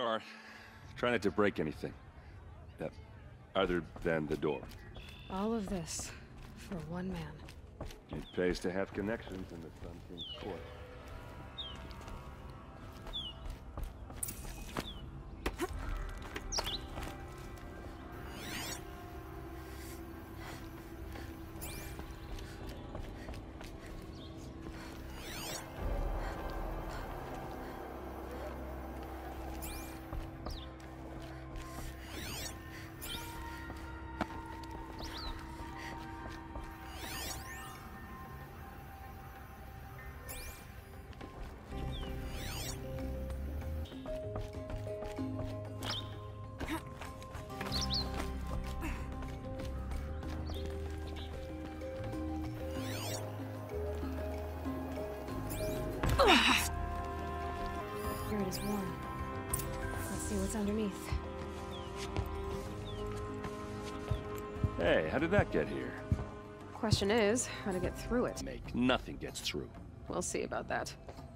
are. Try not to break anything. Other than the door. All of this for one man. It pays to have connections in the Sun King's court. Here it is warm. Let's see what's underneath. Hey, how did that get here? Question is, how to get through it. Nothing gets through. We'll see about that.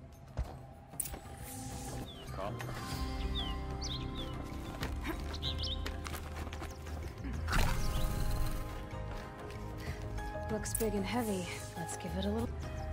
Looks big and heavy. Let's give it a little...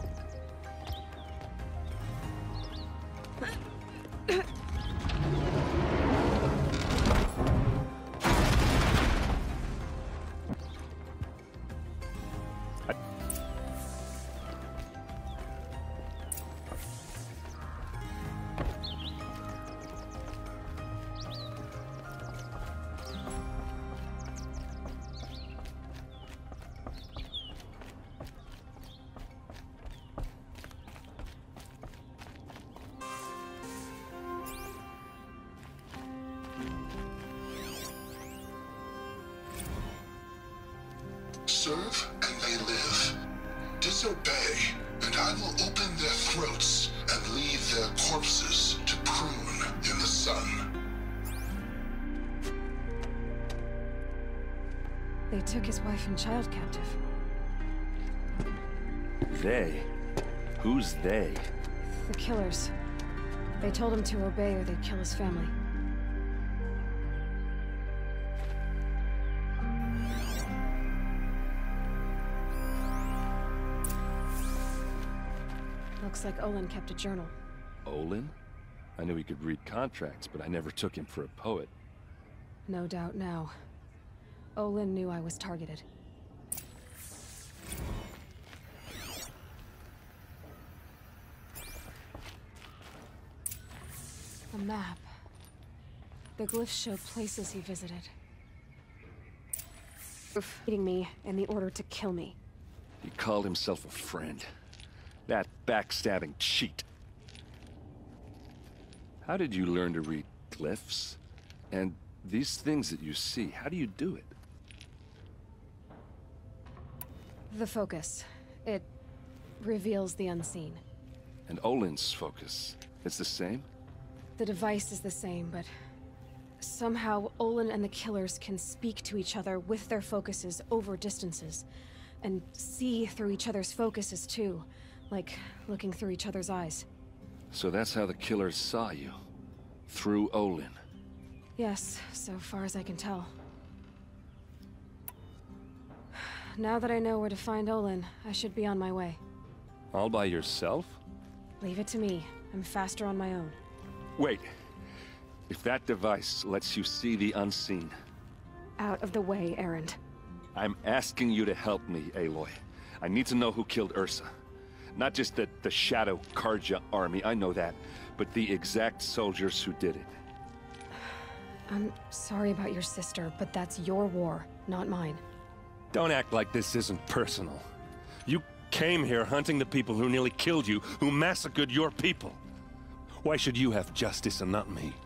Serve and they live. Disobey, and I will open their throats and leave their corpses to prune in the sun. They took his wife and child captive. They? Who's they? The killers. They told him to obey or they'd kill his family. Looks like Olin kept a journal. Olin? I knew he could read contracts, but I never took him for a poet. No doubt now. Olin knew I was targeted. A map. The glyphs show places he visited. Feeding me in the order to kill me. He called himself a friend. That backstabbing cheat. How did you learn to read glyphs? And these things that you see, how do you do it? The focus. It reveals the unseen. And Olin's focus, it's the same? The device is the same, but somehow Olin and the killers can speak to each other with their focuses over distances. And see through each other's focuses too. Like looking through each other's eyes. So that's how the killers saw you? Through Olin? Yes, so far as I can tell. Now that I know where to find Olin, I should be on my way. All by yourself? Leave it to me. I'm faster on my own. Wait. If that device lets you see the unseen... Out of the way, Erend. I'm asking you to help me, Aloy. I need to know who killed Ursa. Not just the Shadow Carja army, I know that, but the exact soldiers who did it. I'm sorry about your sister, but that's your war, not mine. Don't act like this isn't personal. You came here hunting the people who nearly killed you, who massacred your people. Why should you have justice and not me?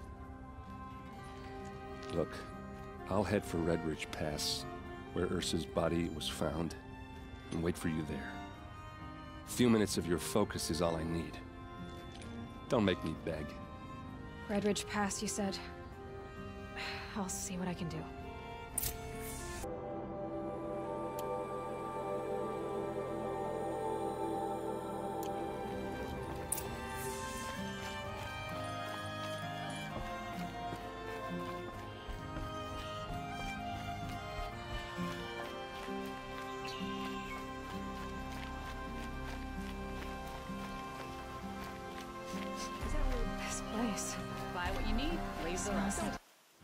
Look, I'll head for Redridge Pass, where Ursa's body was found, and wait for you there. A few minutes of your focus is all I need. Don't make me beg. Redridge Pass, you said? I'll see what I can do. you need, laser us.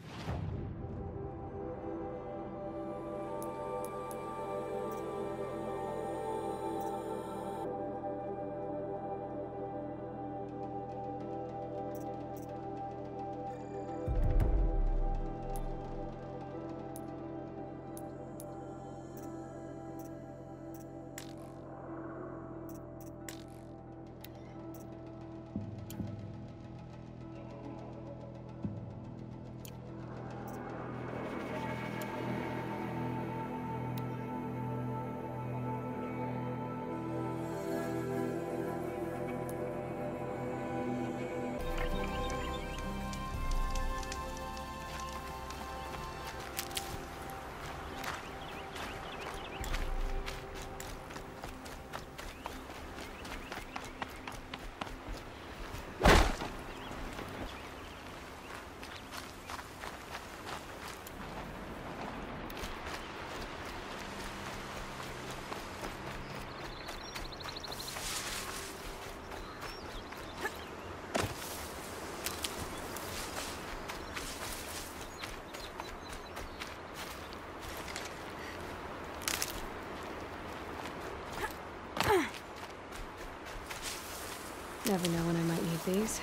Never know when I might need these.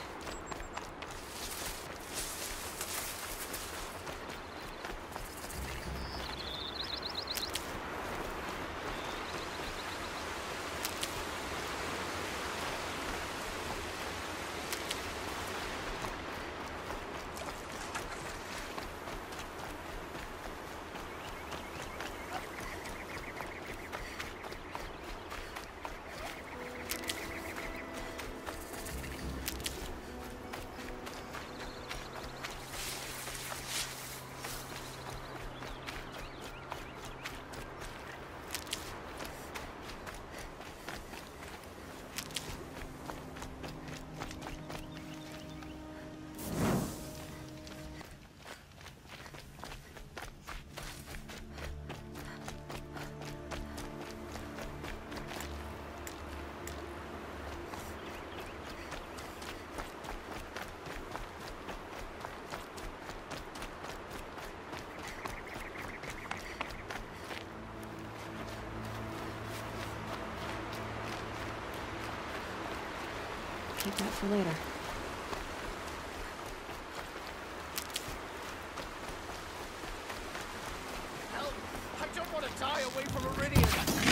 Keep that for later. Help! I don't want to die away from Iridian!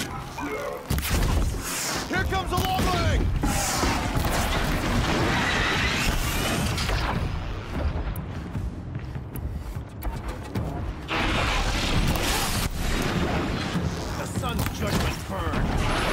Here comes a longling! The sun's judgment burned!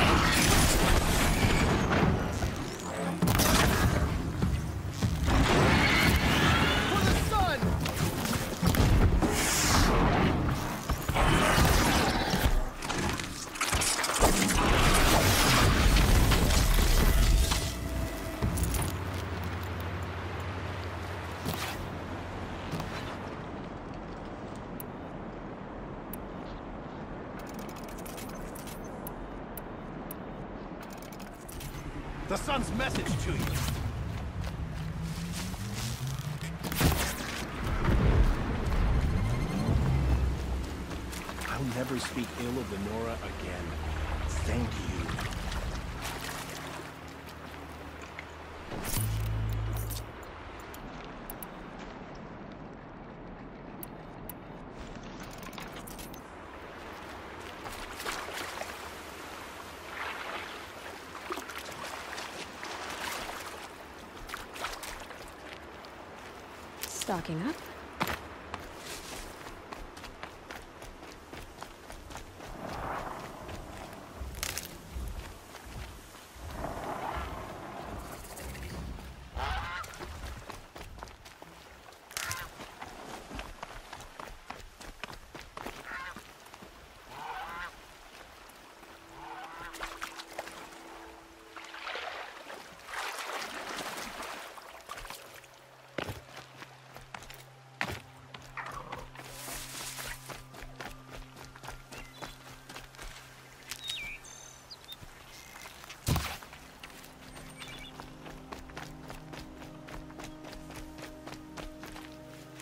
The sun's message to you. I'll never speak ill of the Nora again. Thank you. Stocking up.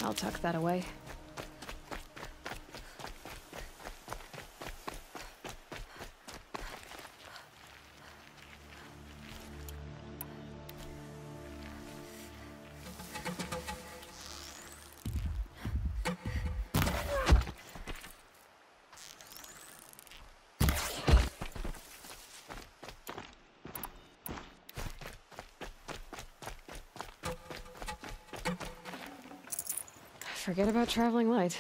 I'll tuck that away. Forget about traveling light.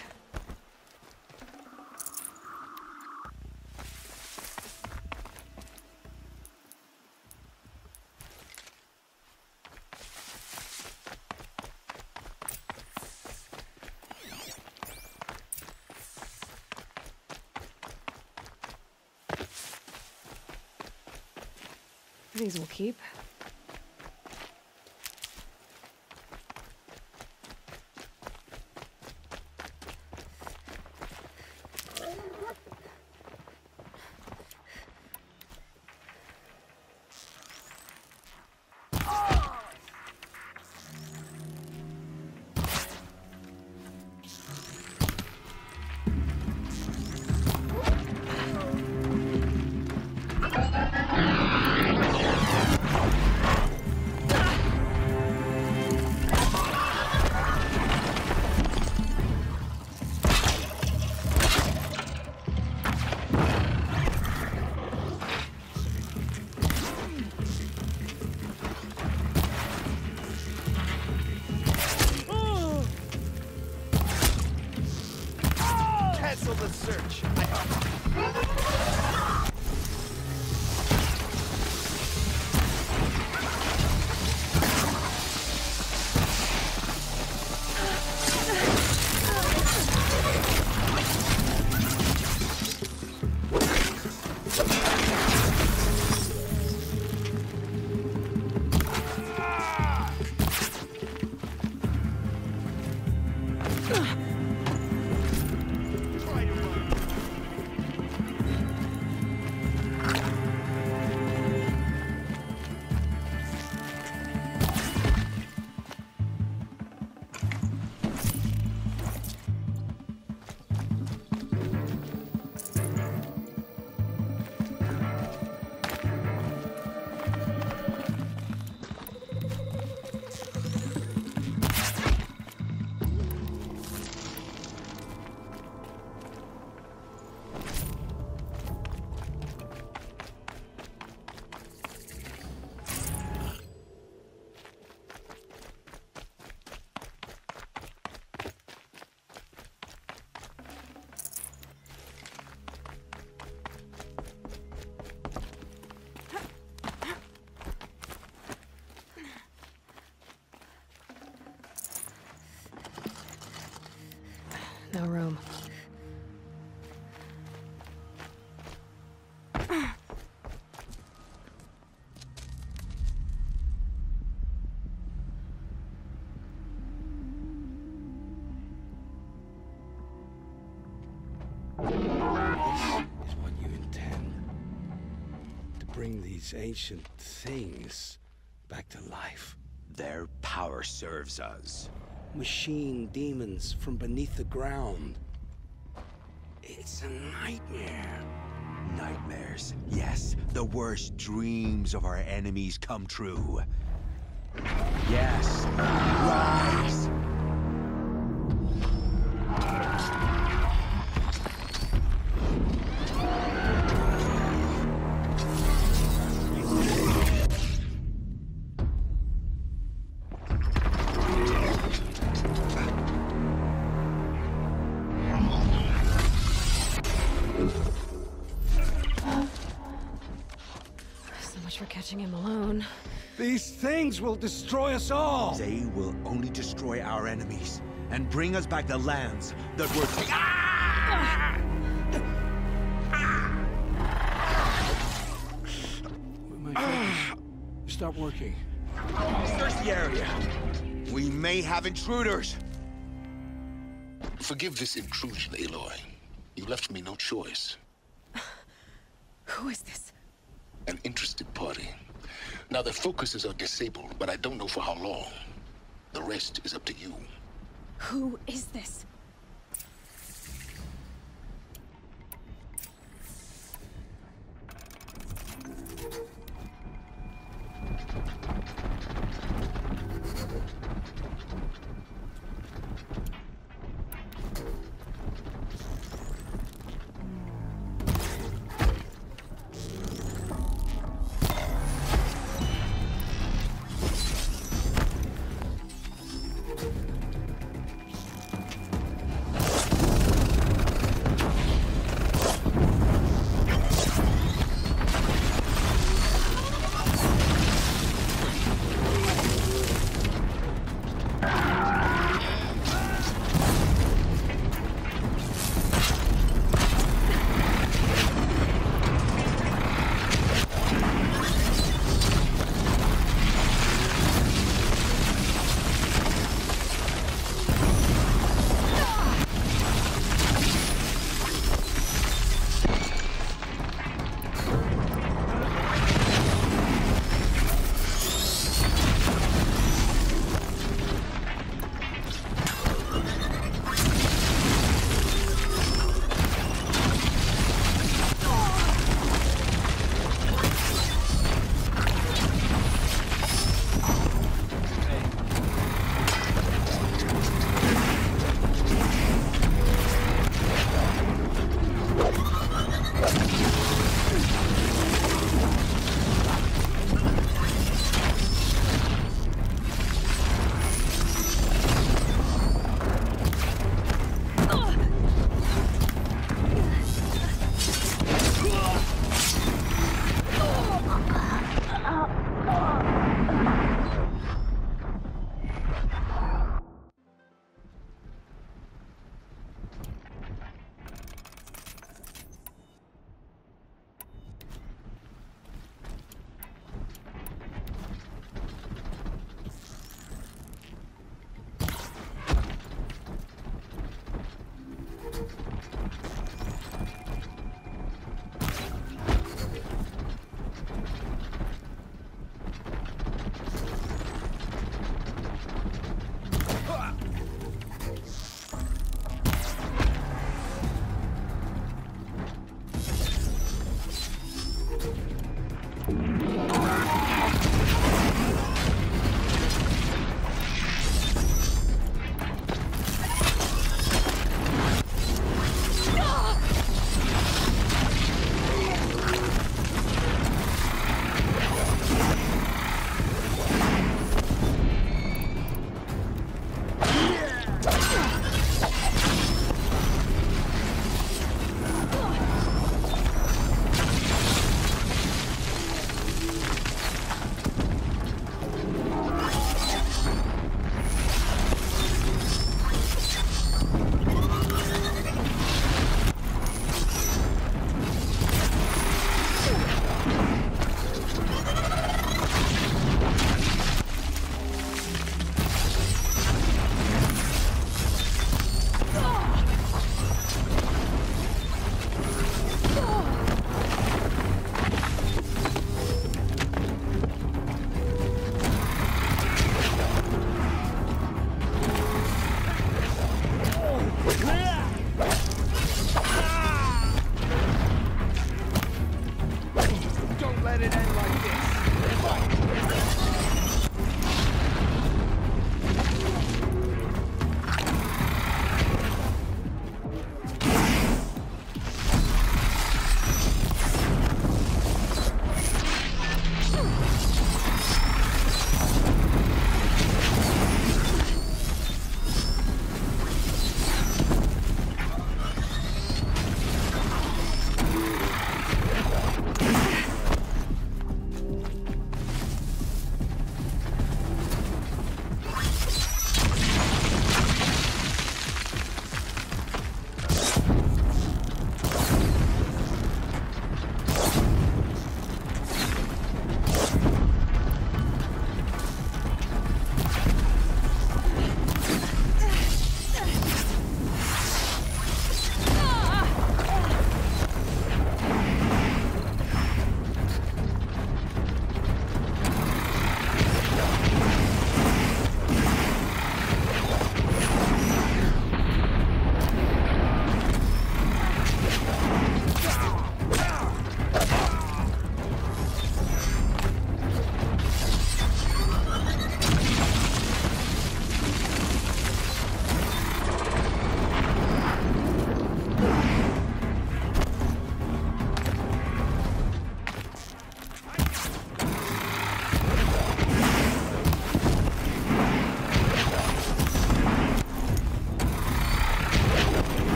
These will keep. Cancel the search. No room. Is what you intend. To bring these ancient things back to life. Their power serves us. Machine demons from beneath the ground. It's a nightmare. Nightmares. Yes, the worst dreams of our enemies come true. Yes, rise! So much for catching him alone. These things will destroy us all! They will only destroy our enemies and bring us back the lands that were Ah! My focus. Stop working. Search the area. We may have intruders. Forgive this intrusion, Aloy. You left me no choice. Who is this? An interested party. Now, their focuses are disabled, but I don't know for how long. The rest is up to you. Who is this?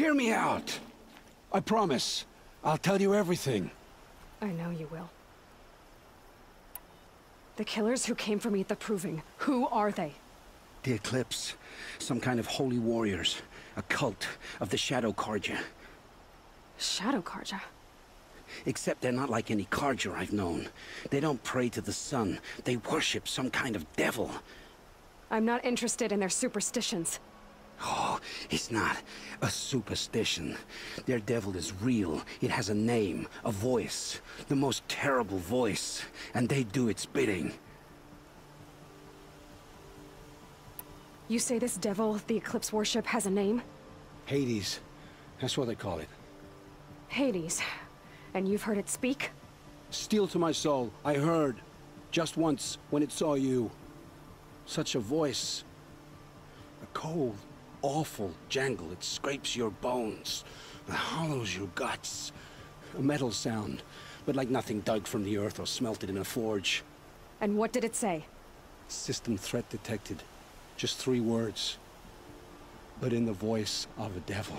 Hear me out! I promise. I'll tell you everything. I know you will. The killers who came for me at the Proving, who are they? The Eclipse. Some kind of holy warriors. A cult of the Shadow Carja. Shadow Carja? Except they're not like any Carja I've known. They don't pray to the sun. They worship some kind of devil. I'm not interested in their superstitions. Oh, it's not a superstition. Their devil is real. It has a name, a voice. The most terrible voice. And they do its bidding. You say this devil the Eclipse worship has a name? Hades. That's what they call it. Hades. And you've heard it speak? Steel to my soul, I heard. Just once, when it saw you. Such a voice. A cold, awful jangle. It scrapes your bones. It hollows your guts. A metal sound, but like nothing dug from the earth or smelted in a forge. And what did it say? System threat detected. Just 3 words. But in the voice of a devil.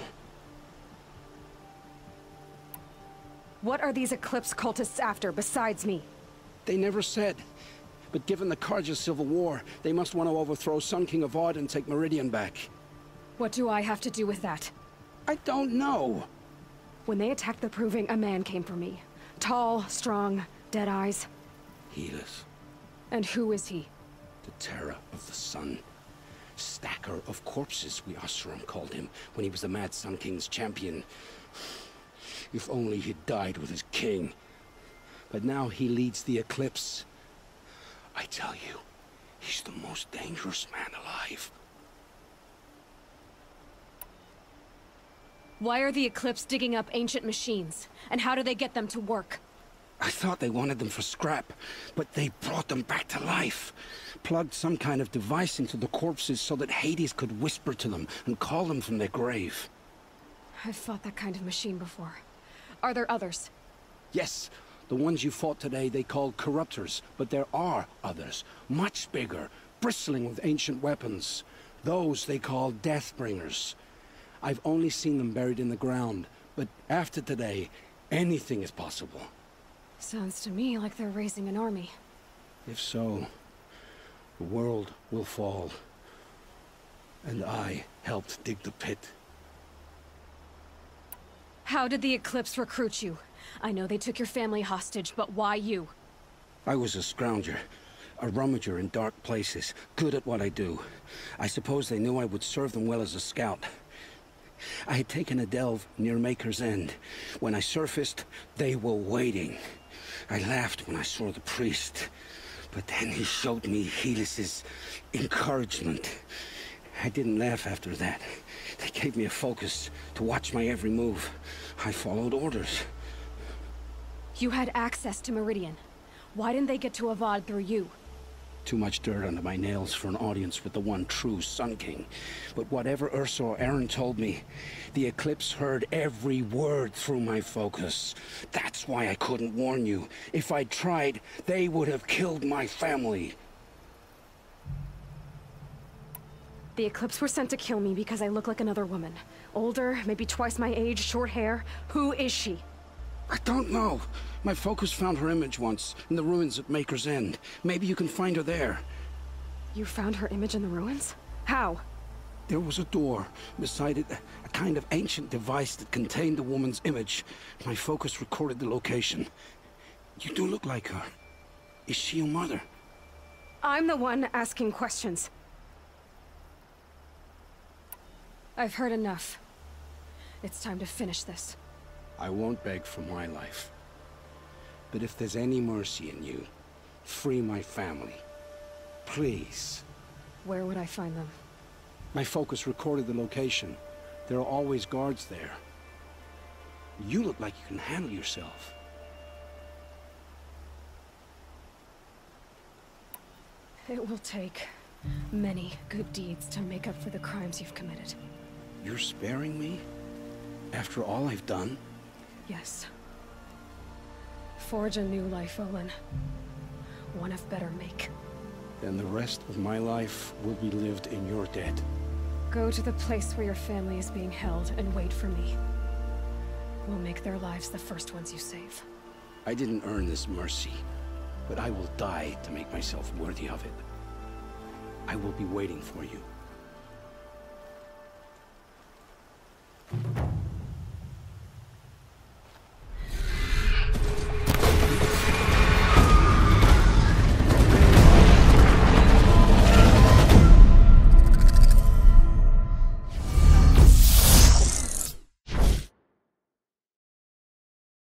What are these Eclipse cultists after, besides me? They never said. But given the Carja civil war, they must want to overthrow Sun King Avad and take Meridian back. What do I have to do with that? I don't know. When they attacked the Proving, a man came for me. Tall, strong, dead eyes. Helis. And who is he? The terror of the sun. Stacker of corpses, we Oseram called him, when he was the Mad Sun King's champion. If only he'd died with his king. But now he leads the Eclipse. I tell you, he's the most dangerous man alive. Why are the Eclipse digging up ancient machines? And how do they get them to work? I thought they wanted them for scrap, but they brought them back to life. Plugged some kind of device into the corpses so that Hades could whisper to them and call them from their grave. I've fought that kind of machine before. Are there others? Yes, the ones you fought today they called Corruptors, but there are others, much bigger, bristling with ancient weapons. Those they call Deathbringers. I've only seen them buried in the ground, but after today, anything is possible. Sounds to me like they're raising an army. If so, the world will fall. And I helped dig the pit. How did the Eclipse recruit you? I know they took your family hostage, but why you? I was a scrounger. A rummager in dark places, good at what I do. I suppose they knew I would serve them well as a scout. I had taken a delve near Maker's End. When I surfaced, they were waiting. I laughed when I saw the priest, but then he showed me Helis's encouragement. I didn't laugh after that. They gave me a focus to watch my every move. I followed orders. You had access to Meridian. Why didn't they get to Avad through you? Too much dirt under my nails for an audience with the one true Sun King. But whatever Ursa or Aaron told me, the Eclipse heard every word through my focus. That's why I couldn't warn you. If I'd tried, they would have killed my family. The Eclipse were sent to kill me because I look like another woman. Older, maybe twice my age, short hair. Who is she? I don't know. My focus found her image once, in the ruins at Maker's End. Maybe you can find her there. You found her image in the ruins? How? There was a door. Beside it, a kind of ancient device that contained the woman's image. My focus recorded the location. You do look like her. Is she your mother? I'm the one asking questions. I've heard enough. It's time to finish this. I won't beg for my life. But if there's any mercy in you, free my family. Please. Where would I find them? My focus recorded the location. There are always guards there. You look like you can handle yourself. It will take many good deeds to make up for the crimes you've committed. You're sparing me? After all I've done? Yes. Forge a new life, Olin. One of better make. Then the rest of my life will be lived in your debt. Go to the place where your family is being held and wait for me. We'll make their lives the first ones you save. I didn't earn this mercy, but I will die to make myself worthy of it. I will be waiting for you.